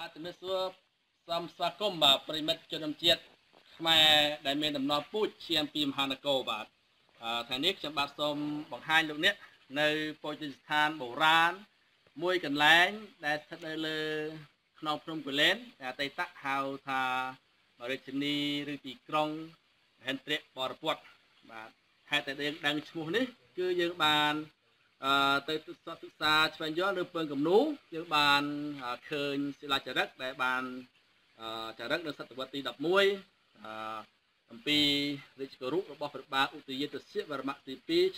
បាទជំរាបសួរសូមស្វាគមន៍បាទប្រិមិត្តជនជាតិខ្មែរដែលមានដំណរពូជឈាមពីមហានគរបាទថ្ងៃនេះខ្ញុំបាទសូមបង្ហាញលោកអ្នកនៅពុទ្ធស្ថានបុរាណមួយកន្លែងដែលស្ថិតនៅលើខ្នងភ្នំគូលែនដែលអតីតហៅថារាជធានីឬទីក្រុងមហេន្ទ្របរពតបាទហេតុតែយើងដឹងឈ្មោះនេះគឺយើងបានទៅសិក្សាឆ្វេងយល់នៅពើងគំនូយើងបានឃើញសិលាចារឹកដែលបានចារឹកនៅសតវត្សទី11អំពីរាជគរុរបស់ព្រះបាទឧទយាទសវរ្ម័នទី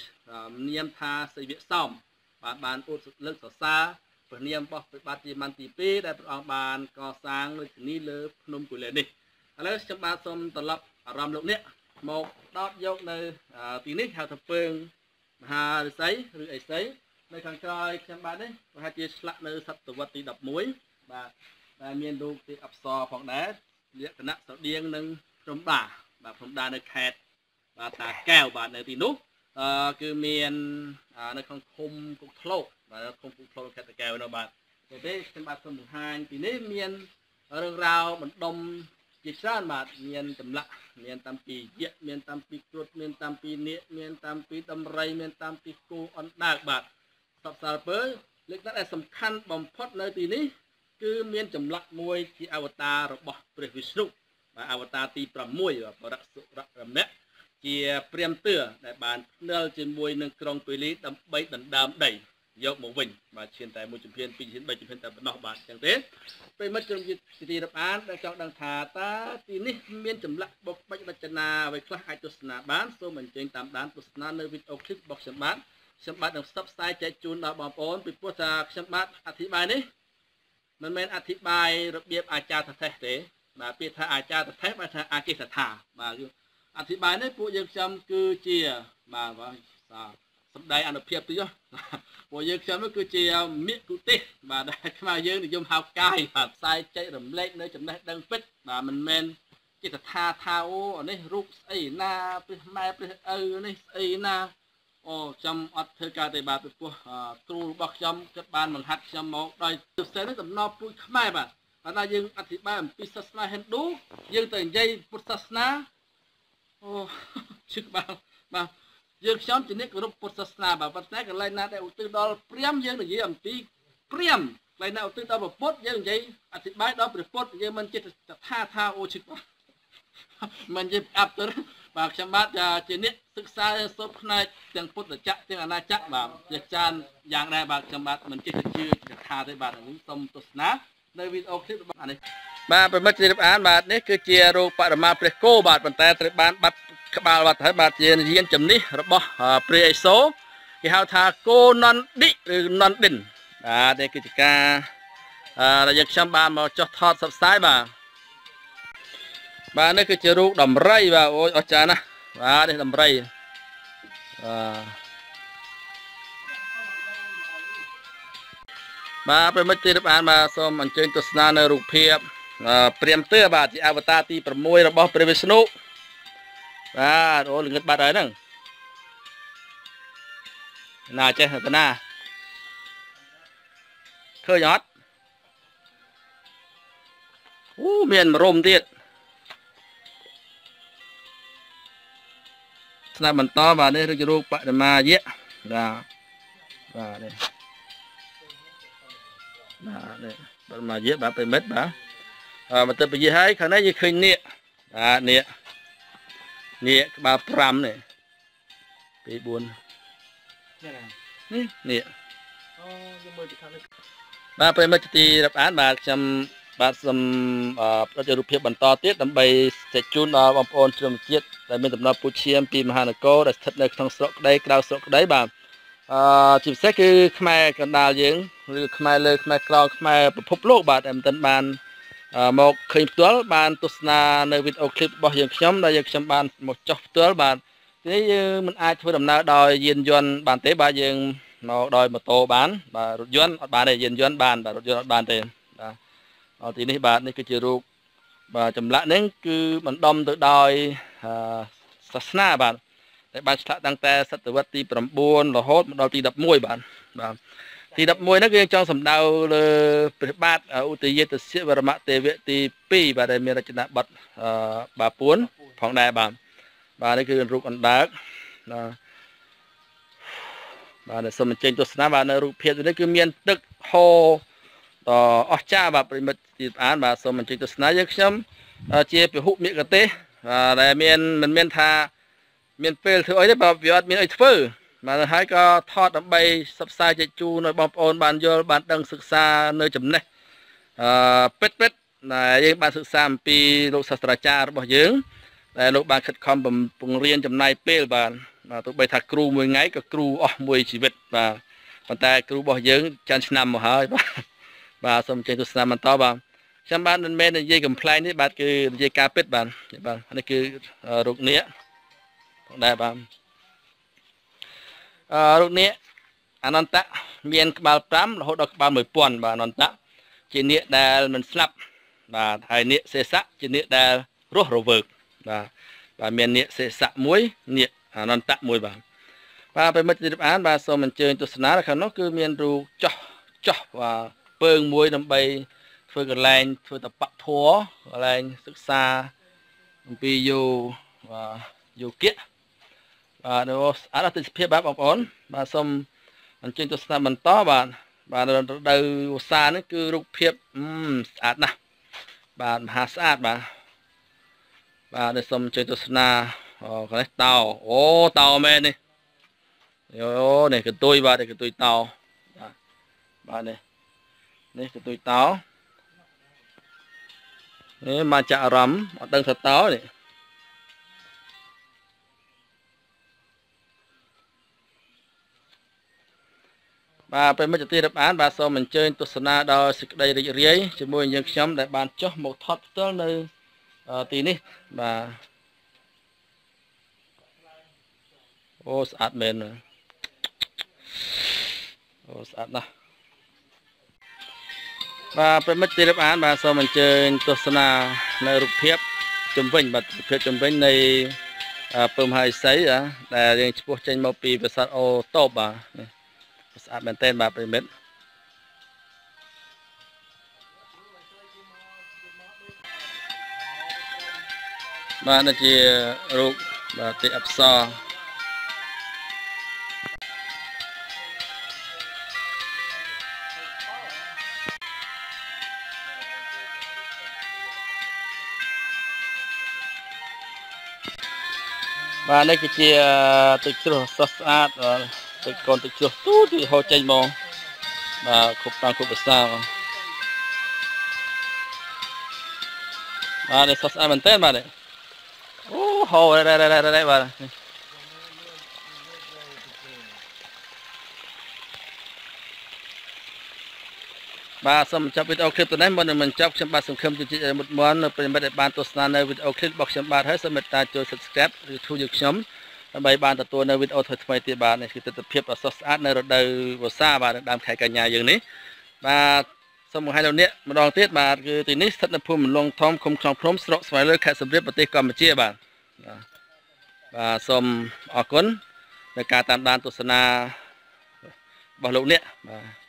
2នាមថាសីវៈសោមបាទបានឧទ្ទលើកសរសើរព្រះនាមរបស់ព្រះបាទជាមន្ទី2ដែលព្រះអង្គបានកសាងរាជធានីលើភ្នំគូលែននេះឥឡូវខ្ញុំបាទសូមត្រឡប់អារម្មណ៍លោកអ្នកមកដោតយកនៅទីនេះហៅថាពើងមហាឫសីឬអេសីនៅខាងក្រោយខ្ញុំបាទនេះប្រហែលជាឆ្លាក់នៅសតវត្សទី11បាទដែលមានរូបទេពអប្សរផងដែរលក្ខណៈស្រដៀងនឹងព្រំដាបាទព្រំដានៅខេត្តបាទតាកែវបាទនៅទីនោះគឺមាននៅក្នុងឃុំគុកធ្លោកបាទឃុំគុកធ្លោកខេត្តតាកែវនោះបាទពេលខ្ញុំបាទសូមបង្ហាញទីនេះមានរឿងរ៉ាវបណ្ដុំជាច្រើនបាទមានចម្លាក់មានតាំងពីយក្សមានតាំងពីគ្រុឌមានតាំងពីនាគមានតាំងពីដំរីមានតាំងពីគោអណ្ដើកបាទសពសារពើលេខដែលសំខាន់បំផុតនៅទីនេះគឺមានចម្លាក់មួយជាអវតាររបស់ព្រះវិស្ណុបាទអវតារទី6បរសុររមៈជាព្រាហ្មណ៍ទឿដែលបានផ្និលជាមួយនឹងក្រុងពាលីដើម្បីដណ្ដើមដីយកមកវិញបាទឈានតែមួយជំហានពីរជំហាន3ជំហានតែប៉ុណ្ណោះបាទអញ្ចឹងទេប្រិមិត្តក្រុមយុទ្ធទីរាប់អានដែលចង់ដឹងថាតើទីនេះមានចម្លាក់បុកបាច់រចនាអ្វីខ្លះអាចទស្សនាបានសូមអញ្ជើញតាមដានទស្សនានៅវីដេអូឃ្លីបរបស់ខ្ញុំបាទនឹងផ្សព្វផ្សាយចែកជូនដល់បងប្អូនពីព្រោះថាខ្ញុំបាទអធិប្បាយនេះមិនមែនអធិប្បាយរបៀបអាចារ្យតថេសទេបាទពាក្យថាអាចារ្យតថេសបាទថាអាកិសថាបាទអធិប្បាយនេះពួកយើងខ្ញុំគឺជាបាទសម្ដែងអនុភាពតិចពួកយើងខ្ញុំនោះគឺជាមេគុទេសបាទដែលខ្មែរយើងនិយមហៅកាយបាទផ្សាយចែករំលែកនៅចំណេះដឹងពិតបាទមិនមែនចិត្តថាអូនេះរូបស្អីណាព្រះម៉ែព្រះឪនេះស្អីណាអូខ្ញុំអត់ធ្វើការទេបាទពីព្រោះគ្រូរបស់ខ្ញុំគាត់បានបង្ហាត់ខ្ញុំមកដោយទស្សនៈដំណរពូជខ្មែរបាទហើយដល់យើងអធិប្បាយអំពីសាសនាហិណ្ឌូយើងទៅនិយាយពុទ្ធសាសនាអូឈឹកបាទយើងខ្ញុំជាអ្នកគោរពពុទ្ធសាសនាបាទប៉ុន្តែកន្លែងណាដែលឧទ្ទិសដល់ព្រាហ្មណ៍យើងនិយាយអំពីព្រាហ្មណ៍កន្លែងណាឧទ្ទិសដល់ព្រះពុទ្ធយើងនិយាយអធិប្បាយដល់ព្រះពុទ្ធយើងមិនចិត្តថាអូឈឹកបាទមិននិយាយអាប់ទៅបាទខ្ញុំបាទជាអ្នកសិក្សាសូត្រផ្នែកទាំងពុទ្ធចក្រទាំងអនាចក្របាទជាចានយ៉ាងដែរបាទខ្ញុំបាទមិនចេះជឿថាទេបាទនេះសូមទស្សនានៅវីដេអូឃ្លីបរបស់នេះបាទប្រិមិត្តជ្រាបអានបាទនេះគឺជារូបបរមាព្រះគោបាទប៉ុន្តែត្រូវបានបាត់ក្បាលបាត់ហើយបាទជាយានជំនិះរបស់ព្រះឥសូរគេហៅថាគោណន្ឌិឬណន្ឌិនបាទនេះគឺជាការដែលយើងខ្ញុំបានមកចុះថតផ្សព្វផ្សាយបាទនេះគឺជារូបដំរីបាទអូយអស្ចារ្យណាស់បាទនេះដំរីបាទប្រិមិត្តជ្រាបអានបាទសូមអញ្ជើញទស្សនានៅរូបភាពព្រាហ្មណ៍ទឿបាទជាអវតារទី6របស់ព្រះវិស្ណុបាទអូល្ងឹតបាត់ហើយហ្នឹងណាចេះទៅណាឃើញអត់អូមានរោមទៀតស្នាបន្តបាទនេះរូបបដិមាយៈបាទនេះបដិមាយៈបាទប្រិមិត្តបាទមកទៅពជាហើយខាងនេះយើងឃើញនាគបាទនាគក្បាល5នេះ2 4នេះនាគអូយើងមើលពីខាងនេះបាទប្រិមិត្តទីរាប់អានបាទខ្ញុំបាទសូមផ្ដល់រូបភាពបន្តទៀតដើម្បីចែកជូនដល់បងប្អូនជនជាតិដែលមានដំណើរពូជឈាមពីមហានគរដែលស្ថិតនៅក្នុងស្រុកក្តីក្រៅស្រុកក្តីបាទជាពិសេសគឺខ្មែរកណ្ដាលយើងឬខ្មែរលើខ្មែរក្រៅខ្មែរពិភពលោកបាទតែមិនទាន់បានមកឃើញផ្ទាល់បានទស្សនានៅវីដេអូឃ្លីបរបស់យើងខ្ញុំដែលយើងខ្ញុំបានមកចុះផ្ទាល់បាទនេះយើងមិនអាចធ្វើដំណើរដោយយានយន្តបានទេបាទយើងមកដោយម៉ូតូបានបាទរថយន្តអត់បានទេយានយន្តបានបាទរថយន្តអត់បានទេបាទទីនេះបាទនេះគឺជារូបបាទចម្លាក់នេះគឺបណ្ដុំទៅដោយសាសនាបាទដែលបានឆ្លាក់តាំងតែសតវត្សទី9រហូតមកដល់ទី11បាទ thì đập môi nó kia trong sầm đào bát ưu tiên yết siết và mạ tề vệ tì pi và đây miền Tây Nam bật bà Puốn phòng đại bà đâyคือรูปอันดักbà đây sầm trênตัวสนามbàในรูปเพียรนี่คือเมียนตึกโฮต่อออจ้าbàเป็นจิตอ่านbàสมtrênตัวสนามยังช้ำเจี๊ยบหุบเมียกเตะแต่เมียนมันเมียนทาเมียนเปลถือไอ้ได้แบบวิวัฒน์เมียนไอ้เฟื่อมาให้ก็ทอดใบสับสายใจจูในบอมโอนบานโยบานดังศึกษาในจำเนเป็ดนะยังบานศึกษาปีลูกศาสตราจารย์บอกยังแต่ลูกบานขัดคอมบ่มปงเรียนจำนายเปลบานตัวใบถักครูมวยไงก็ครูมวยชีวิตบานแต่ครูบอกยังจันทร์นำมาหายบานสมเจตุสนามันต่อบานฉันบ้านนั่นแม่เนี่ยยี่กับพลายนี่บานคือยี่กาเป็ดบานอันนี้คือลูกเนี้ยได้บานรูปนี้อนันตะเมียนบาลพรำเราดอกบาลเหมือนป่วนบาอนันตะจีเนียได้มันสลับบาไทยเนียเสสะจีเนียได้รัวระเบิดบาเมียนเนียเสสะมวยเนียอนันตะมวยบาไปมัดจิตอ่านบาสมันเจอตัวสนาแล้วครับนั่นคือเมียนรูจ่อว่าเปิงมวยนำไปฝึกกันแรงฝึกตะปะทัวแรงศึกษาปีอยู่เกี้ยเดี๋ยวอาจจะติดเพียบแบบอ่อนสมมันจึงตัวสนามมันต่อบเราดูซานี่คือรูปเพียบสะอาดนะมหาสะอาดเดี๋ยวสมจึงตัวสนามก็ได้เตาเตาแม่นี่นี่คือตุยนี่คือตุยเตานี่คือตุยเตานี่มาจากอารมณ์ตั้งสเตานี่เป็นมาจากที่รับอ่านสมมันเจอตัวสนาดาวสิกได้เรียจะมวยยังช้ำได้บานจ่อหมกทอดต้นในตีนี้สะอาดเมนสะอาดนะเป็นมาจากที่รับอ่านสมมันเจอตัวสนาในรูปเพียบจุ่มเพ่งเพียบจุ่มเพ่งในเปิ่มไฮไซส์แต่ยังพวกเจนมาปีภาษาโต้สะอาดเป็นเต้นเป็นเม็ดนั่นคือรูปติอับซอนี่คือตึกชุดสะอาดตึกก่อนตึกชุดตู้ที่เขาใจมองคุบตามคุบภาษาเนี่ยสะอาดมันเต้นเนี่ยโหได้สมจับวิดีโอคลิปตัวนั้นมันจับฉันสมคำจุดหมดม้วนเป็นบัตรบานตัวสนานในวิดีโอคลิปบอกฉันให้สมัครตาโจ subscribe หรือทูยุกชมใบบานตัวในวิดีโอถอยทำไมตีบานนี่คือติดเพียบสะอาดในรถเดินภาษาดามไข่กันยาอย่างนี้สมุนไพรเหล่านี้มาลองเทียบคือตีนี้สัตว์ภูมิลงท้องคมคลองพร้อมสระสมัยเลยแค่สำเร็จปฏิกรรมเจี๊ยสมออกคนในการตามดานตุสนาบอลลูกเนี้ย